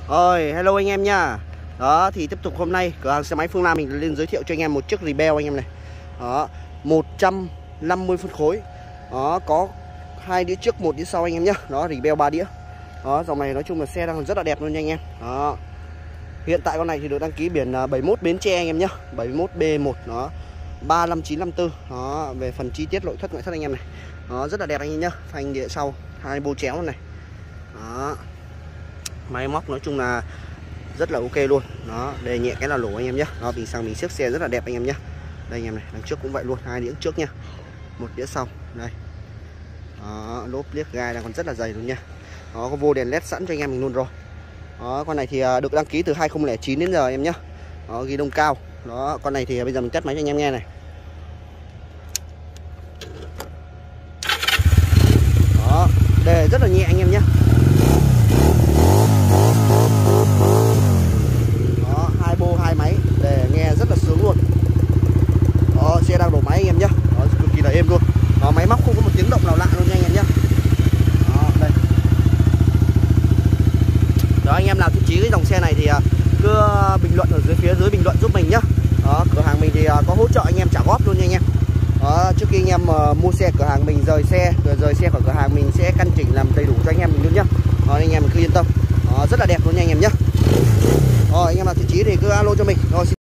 Rồi, hello anh em nha. Đó, thì tiếp tục hôm nay cửa hàng xe máy Phương Nam mình lên giới thiệu cho anh em một chiếc Rebel anh em này. Đó, 150 phân khối. Đó, có 2 đĩa trước, 1 đĩa sau anh em nhá. Đó, Rebel 3 đĩa. Đó, dòng này nói chung là xe đang rất là đẹp luôn nha anh em. Đó. Hiện tại con này thì được đăng ký biển 71 Bến Tre anh em nhá. 71B1 đó. 35954. Đó, về phần chi tiết nội thất ngoại thất anh em này. Đó, rất là đẹp anh em nhá. Phanh đĩa sau, 2 bô chéo này. Đó. Máy móc nói chung là rất là ok luôn. Đó, đề nhẹ cái là lỗ anh em nhé. Đó, bình xăng mình xếp xe rất là đẹp anh em nhé. Đây anh em này, đằng trước cũng vậy luôn, 2 đĩa trước nha, 1 đĩa sau. Đây. Đó, lốp liếc gai đang còn rất là dày luôn nha. Đó, có vô đèn led sẵn cho anh em mình luôn rồi. Đó, con này thì được đăng ký từ 2009 đến giờ em nhé. Đó, ghi đông cao. Đó, con này thì bây giờ mình test máy cho anh em nghe này. Đó, đề rất là nhẹ anh em nhé. Đó, 2 bô 2 máy để nghe rất là sướng luôn. Đó, xe đang đổ máy anh em nhé. Đó, cực kỳ là êm luôn. Đó, máy móc không có một tiếng động nào lạ luôn nha anh em nhé. Đó, đây. Đó, anh em nào thích chí cái dòng xe này thì cứ bình luận ở phía dưới bình luận giúp mình nhé. Đó, cửa hàng mình thì có hỗ trợ anh em trả góp luôn nha anh em. Đó, trước khi anh em mua xe cửa hàng mình rời xe khỏi cửa hàng mình sẽ căn chỉnh làm đầy đủ cho anh em mình luôn nhá. Đó, anh em mình cứ yên tâm. Đó, rất là đẹp luôn nha anh em nhé. Rồi, anh em nào thích chí thì cứ alo cho mình. Rồi.